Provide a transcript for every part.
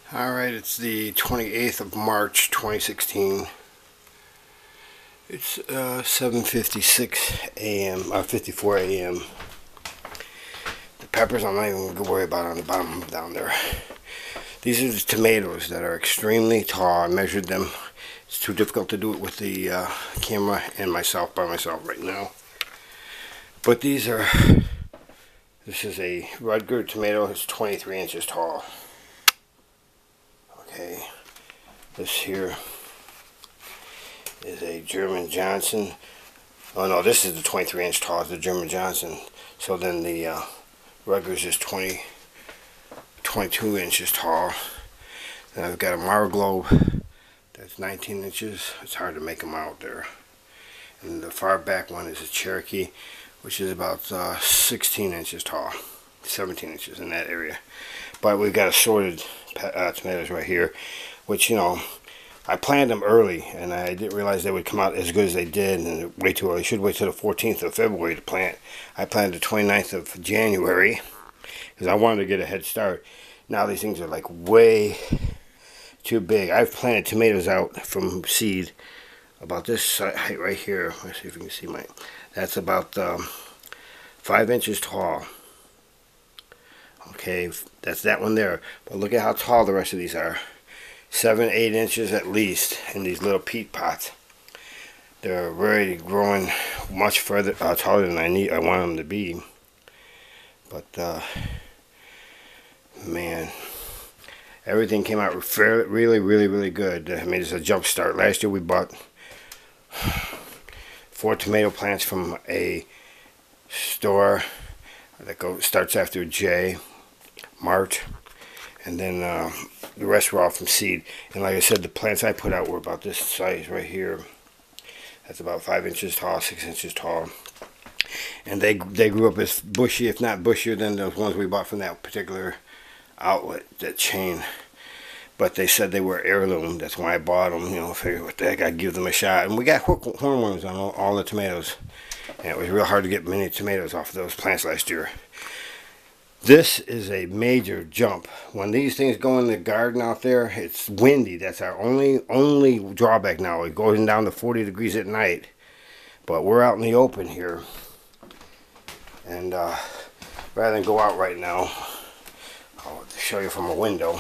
Alright, it's the 28th of March 2016. It's 7:56 a.m. 54 a.m. The peppers I'm not even going to worry about on the bottom down there. These are the tomatoes that are extremely tall. I measured them. It's too difficult to do it with the camera and myself by myself right now. But this is a Rutger tomato. It's 23 inches tall. Okay, this here is a German Johnson. Oh no, this is the 23 inch tall, it's the German Johnson. So then the Rutger's is 22 inches tall. Then I've got a Marglobe that's 19 inches. It's hard to make them out there. And the far back one is a Cherokee, which is about 16 inches tall, 17 inches in that area. But we've got assorted tomatoes right here, which, you know, I planted them early and I didn't realize they would come out as good as they did, and way too early. Should wait till the 14th of February to plant. I planted the 29th of January because I wanted to get a head start. Now these things are like way too big. I've planted tomatoes out from seed about this height right here. Let's see if you can see my, that's about 5 inches tall. Okay, that's that one there. But look at how tall the rest of these are. 7-8 inches at least in these little peat pots. They're already growing much further taller than I want them to be. But man, everything came out really good. I mean, it's a jump start. Last year we bought 4 tomato plants from a store that starts after J, Mart, and then the rest were all from seed. And like I said, the plants I put out were about this size right here. That's about 5 inches tall, 6 inches tall. And they grew up as bushy, if not bushier than those ones we bought from that particular outlet, that chain. But they said they were heirloom. That's why I bought them. You know, figured what the heck, I'd give them a shot. And we got hornworms on all the tomatoes. And it was real hard to get many tomatoes off of those plants last year. This is a major jump. When these things go in the garden out there, it's windy. That's our only drawback now. It goes down to 40 degrees at night. But we're out in the open here. And rather than go out right now, I'll show you from a window.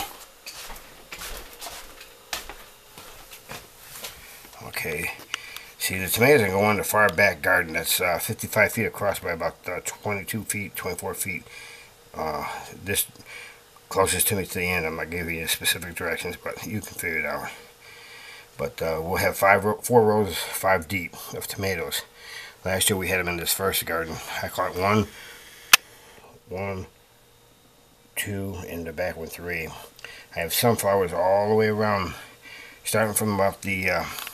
Okay. See, the tomatoes are going in the far back garden. That's 55 feet across by about 22 feet, 24 feet. This closest to me to the end. I'm not giving you specific directions, but you can figure it out. But we'll have 4 rows, 5 deep of tomatoes. Last year we had them in this first garden. I caught 1, 2, and the back one 3. I have sunflowers all the way around, starting from about the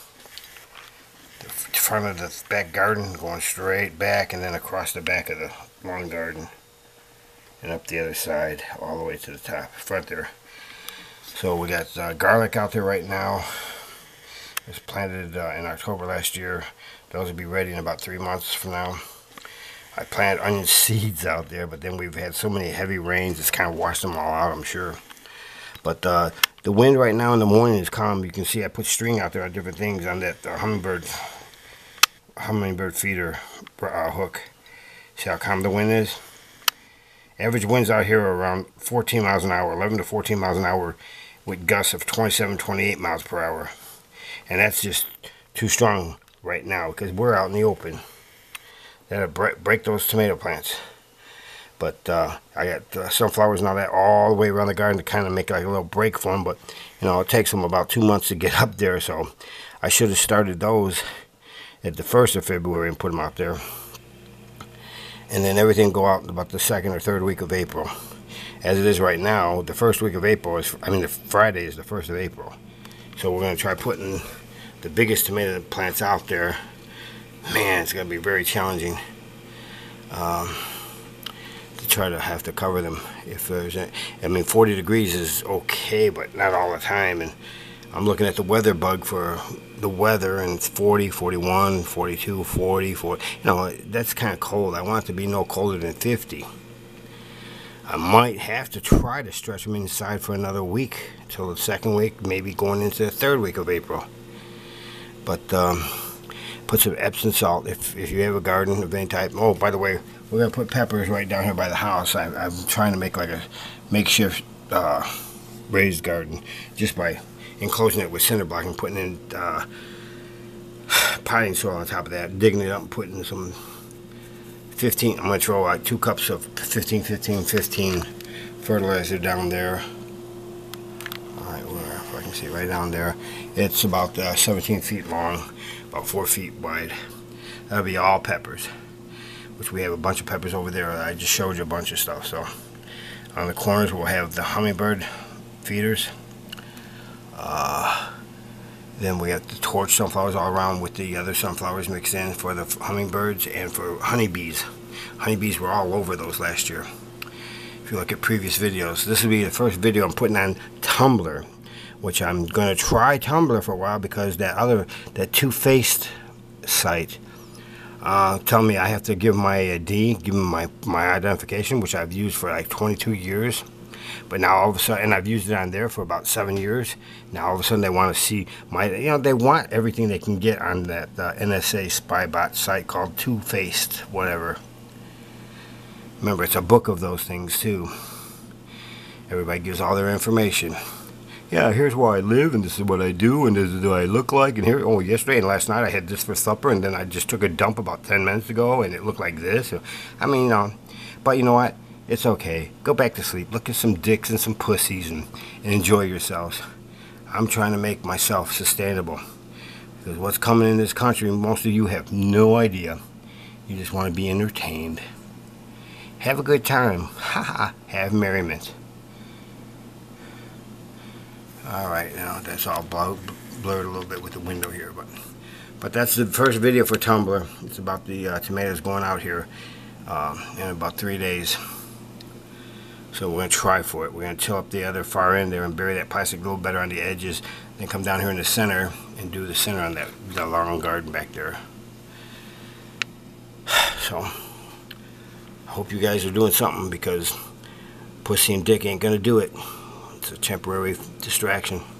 front of the back garden, going straight back and then across the back of the lawn garden and up the other side all the way to the top front there. So we got garlic out there right now. It was planted in October last year. Those will be ready in about 3 months from now. I planted onion seeds out there, but then we've had so many heavy rains, it's kind of washed them all out, I'm sure. But the wind right now in the morning is calm. You can see I put string out there on different things on that hummingbird feeder hook. See how calm the wind is? Average winds out here are around 14 miles an hour, 11 to 14 miles an hour, with gusts of 27, 28 miles per hour. And that's just too strong right now because we're out in the open. That'll break those tomato plants. But I got sunflowers and all that all the way around the garden to kind of make like a little break for them. But, you know, it takes them about 2 months to get up there. So I should have started those at the 1st of February and put them out there. And then everything go out about the 2nd or 3rd week of April. As it is right now, the 1st week of April is, the Friday is the 1st of April. So we're going to try putting the biggest tomato plants out there. Man, it's going to be very challenging to try to have to cover them. If there's 40 degrees is okay, but not all the time. And I'm looking at the weather bug for the weather, and it's 40, 41, 42, 40. You know, that's kind of cold. I want it to be no colder than 50. I might have to try to stretch them inside for another week until the second week, maybe going into the third week of April. But put some Epsom salt if you have a garden of any type. Oh, by the way, we're gonna put peppers right down here by the house. I'm trying to make like a makeshift raised garden just by enclosing it with cinder block and putting in potting soil on top of that, digging it up and putting some 15. I'm gonna throw like 2 cups of 15 fertilizer down there. Alright, if I can see right down there. It's about 17 feet long, about 4 feet wide. That'll be all peppers, which we have a bunch of peppers over there. I just showed you a bunch of stuff. So on the corners we'll have the hummingbird feeders. Then we have the torch sunflowers all around with the other sunflowers mixed in for the hummingbirds and for honeybees. Honeybees were all over those last year. If you look at previous videos, this will be the first video I'm putting on Tumblr, which I'm going to try Tumblr for a while because that two-faced site tell me I have to give my ID, give them my identification, which I've used for like 22 years. But now all of a sudden, and I've used it on there for about 7 years. Now all of a sudden they want to see my, they want everything they can get on that NSA spy bot site called Two-Faced, whatever. Remember, it's a book of those things too. Everybody gives all their information. Yeah, here's where I live, and this is what I do, and this is what I look like, and here, oh, yesterday and last night I had this for supper, and then I just took a dump about 10 minutes ago, and it looked like this. I mean, but you know what? It's okay. Go back to sleep. Look at some dicks and some pussies and enjoy yourselves. I'm trying to make myself sustainable. Because what's coming in this country, most of you have no idea. You just want to be entertained. Have a good time. Haha. Have merriment. Alright, now that's all blurred a little bit with the window here. But that's the first video for Tumblr. It's about the tomatoes going out here in about 3 days. So we're going to try for it. We're going to till up the other far end there and bury that plastic a little better on the edges. Then come down here in the center and do the center on that long garden back there. So, I hope you guys are doing something because pussy and dick ain't going to do it. It's a temporary distraction.